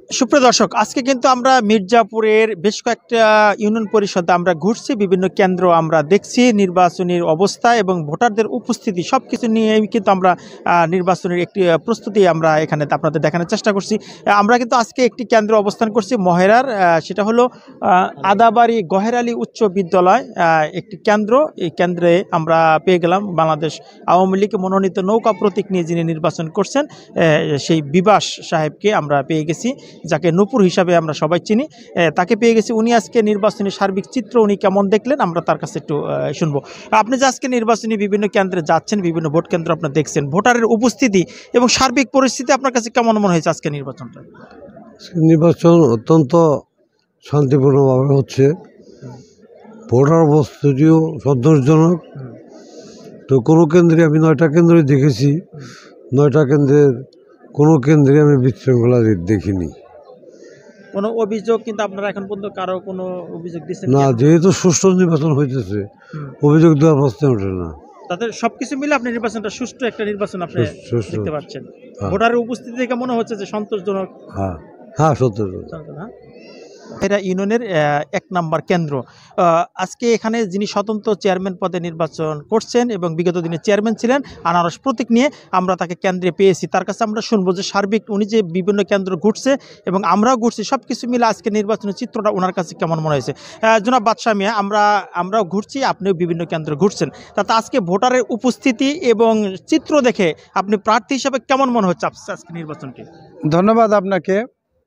সুপ্রিয় দর্শক, আজকে কিন্তু আমরা মির্জাপুরের বেশ কয়েকটা ইউনিয়ন পরিষদে আমরা ঘুরছি, বিভিন্ন কেন্দ্র আমরা দেখছি, নির্বাচনের অবস্থা এবং ভোটারদের উপস্থিতি সবকিছু নিয়েই কিন্তু আমরা নির্বাচনের একটি প্রস্তুতি আমরা এখানে আপনাদের দেখানোর চেষ্টা করছি। আমরা কিন্তু আজকে একটি কেন্দ্র অবস্থান করছি মহেরার, সেটা হলো আদাবাড়ি গহের আলী উচ্চ বিদ্যালয়, একটি কেন্দ্র। এই কেন্দ্রে আমরা পেয়ে গেলাম বাংলাদেশ আওয়ামী লীগ মনোনীত নৌকা প্রতীক নিয়ে যিনি নির্বাচন করছেন সেই বিবাস সাহেবকে আমরা পেয়ে গেছি, যাকে নূপুর হিসাবে আমরা সবাই চিনি। তাকে পেয়ে গেছি। উনি আজকে নির্বাচনী সার্বিক চিত্র উনি কেমন দেখলেন আমরা তার কাছে একটু শুনবো। আপনি যে আজকে নির্বাচনী বিভিন্ন কেন্দ্রে যাচ্ছেন, বিভিন্ন ভোট কেন্দ্র আপনার দেখছেন, ভোটারের উপস্থিতি এবং সার্বিক পরিস্থিতি আপনার কাছে কেমন মনে হয়েছে আজকে নির্বাচনটা? নির্বাচন অত্যন্ত শান্তিপূর্ণভাবে হচ্ছে, ভোটার উপস্থিতিও সন্তোষজনক। তো কোনো কেন্দ্রে আমি 9টা কেন্দ্রে দেখেছি, 9টা কেন্দ্রের কোনো কেন্দ্রে আমি বিশৃঙ্খলা দেখিনি। কোনো অভিযোগ কিন্তু আপনারা এখন পর্যন্ত কারো কোনো অভিযোগ দিচ্ছেন না? যেহেতু সুষ্ঠু নির্বাচন হইতেছে, অভিযোগ দেওয়ার প্রশ্নে ওঠে না। তাদের সবকিছু মিলে আপনি নির্বাচনটা সুষ্ঠু একটা নির্বাচন আপনি দেখতে পাচ্ছেন। ভোটারের উপস্থিতি দেখে মনে হচ্ছে যে সন্তোষজনক। হ্যাঁ, সন্তোষজনক। এটা ইউনিয়নের 1 নম্বর কেন্দ্র। আজকে এখানে যিনি স্বতন্ত্র চেয়ারম্যান পদে নির্বাচন করছেন এবং বিগত দিনে চেয়ারম্যান ছিলেন, আনারস প্রতীক নিয়ে আমরা তাকে কেন্দ্রে পেয়েছি। তার কাছে আমরা শুনবো যে সার্বিক উনি যে বিভিন্ন কেন্দ্র ঘুরছে এবং আমরাও ঘুরছি, সব কিছু মিলে আজকে নির্বাচনের চিত্রটা ওনার কাছে কেমন মনে হয়েছে। জনাব বাদশাহ মিয়া, আমরাও ঘুরছি, আপনিও বিভিন্ন কেন্দ্র ঘুরছেন, তাতে আজকে ভোটারের উপস্থিতি এবং চিত্র দেখে আপনি প্রার্থী হিসাবে কেমন মনে হচ্ছে আজকে নির্বাচনটি? ধন্যবাদ আপনাকে।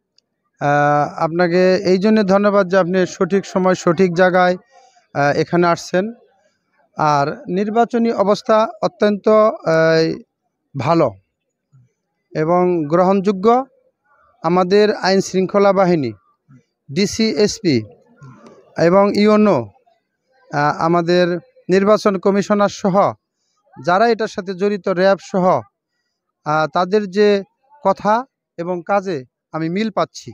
আপনাকে এই জন্যে ধন্যবাদ যে আপনি সঠিক সময় সঠিক জায়গায় এখানে আসছেন। আর নির্বাচনী অবস্থা অত্যন্ত ভালো এবং গ্রহণযোগ্য। আমাদের আইন শৃঙ্খলা বাহিনী, ডিসিএসপি এবং ইউনো, আমাদের নির্বাচন কমিশনার সহ যারা এটার সাথে জড়িত, র্যাব সহ, তাদের যে কথা এবং কাজে আমি মিল পাচ্ছি।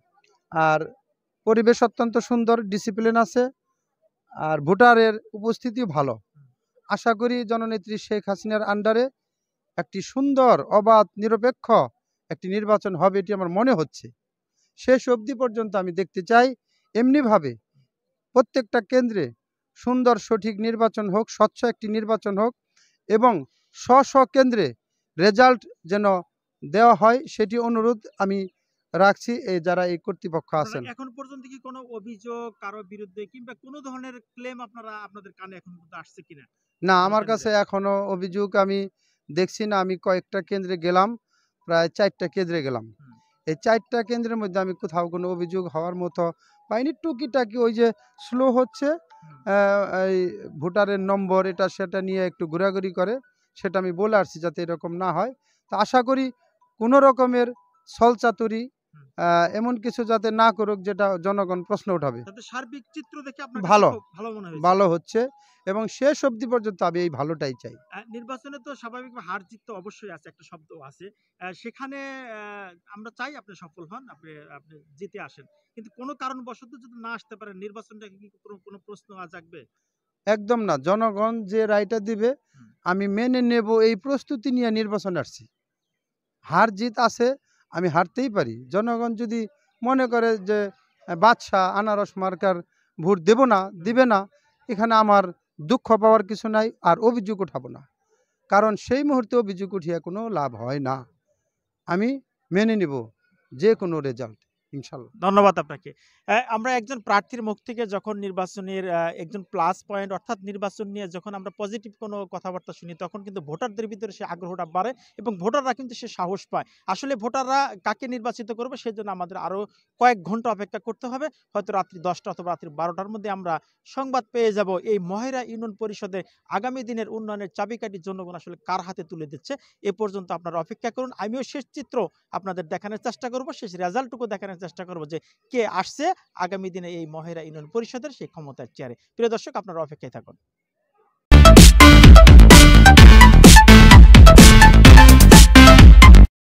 আর পরিবেশ অত্যন্ত সুন্দর, ডিসিপ্লিন আছে, আর ভোটারের উপস্থিতিও ভালো। আশা করি জননেত্রী শেখ হাসিনার আন্ডারে একটি সুন্দর, অবাধ, নিরপেক্ষ একটি নির্বাচন হবে, এটি আমার মনে হচ্ছে। শেষ অবধি পর্যন্ত আমি দেখতে চাই এমনিভাবে প্রত্যেকটা কেন্দ্রে সুন্দর সঠিক নির্বাচন হোক, স্বচ্ছ একটি নির্বাচন হোক এবং স্ব কেন্দ্রে রেজাল্ট যেন দেওয়া হয়, সেটি অনুরোধ আমি রাখছি যারা এই কর্তৃপক্ষ আছেন। এখন পর্যন্ত কি কোনো অভিযোগ কারো বিরুদ্ধে কিংবা কোনো ধরনের ক্লেম আপনাদের কানে এখন পর্যন্ত আসছে কিনা? না, আমার কাছে এখনো অভিযোগ আমি দেখছি না। আমি কয়েকটা কেন্দ্রে গেলাম, প্রায় 4টা কেন্দ্রে গেলাম। এই 4টা কেন্দ্রের মধ্যে আমি কোথাও কোনো অভিযোগ হওয়ার মতো পাইনি। টুকিটাকি ওই যে স্লো হচ্ছে, এই ভোটারের নম্বর এটা সেটা নিয়ে একটু ঘোরাঘুরি করে, সেটা আমি বলে আসছি যাতে এরকম না হয়। তো আশা করি কোনো রকমের ছলচাতুরি এমন কিছু যাতে না করুক যেটা জনগণ প্রশ্ন উঠাবে। সার্বিক চিত্র দেখে আপনার ভালো হচ্ছে এবং শেষ অবধি পর্যন্ত আমি এই ভালোটাই চাই। নির্বাচনে তো স্বাভাবিকভাবে হার জিত তো অবশ্যই আছে, একটা শব্দ আছে, সেখানে আমরা চাই আপনি সফল হন, আপনি জিতে আসেন, কিন্তু কোনো কারণবশত যদি না আসতে পারেন, নির্বাচনটা কি কোনো প্রশ্ন জাগবে? একদম না। জনগণ যে রায়টা দিবে আমি মেনে নেব, এই প্রস্তুতি নিয়ে নির্বাচন আসছি। হার জিত আছে, আমি হারতেই পারি। জনগণ যদি মনে করে যে বাদশা আনারস মার্কার ভোট দিবে না, এখানে আমার দুঃখ পাওয়ার কিছু নাই, আর অভিযোগ উঠাবো না, কারণ সেই মুহূর্তে অভিযোগ উঠিয়ে কোনো লাভ হয় না। আমি মেনে নিব যে কোনো রেজাল্ট, ইনশাল্লাহ। ধন্যবাদ আপনাকে। আমরা একজন প্রার্থীর মুখ থেকে যখন নির্বাচনের একজন প্লাস পয়েন্ট অর্থাৎ নির্বাচন নিয়ে যখন আমরা পজিটিভ কোনো কথাবার্তা শুনি, তখন কিন্তু ভোটারদের ভিতরে সে আগ্রহটা বাড়ে এবং ভোটাররা কিন্তু সে সাহস পায়। আসলে ভোটাররা কাকে নির্বাচিত করবে সেজন্য আমাদের আরও কয়েক ঘন্টা অপেক্ষা করতে হবে। হয়তো রাত্রি 10টা অথবা রাত্রি 12টার মধ্যে আমরা সংবাদ পেয়ে যাব এই মহেরা ইউনিয়ন পরিষদের আগামী দিনের উন্নয়নের চাবিকাঠি জনগণ আসলে কার হাতে তুলে দিচ্ছে। এ পর্যন্ত আপনারা অপেক্ষা করুন। আমিও শেষ চিত্র আপনাদের দেখানোর চেষ্টা করব, শেষ রেজাল্টটুকু দেখানোর চেষ্টা করব যে কে আসছে আগামী দিনে এই মহেরা ইউনিয়ন পরিষদের সেই ক্ষমতার চেয়ারে। প্রিয় দর্শক, আপনারা অপেক্ষায় থাকুন।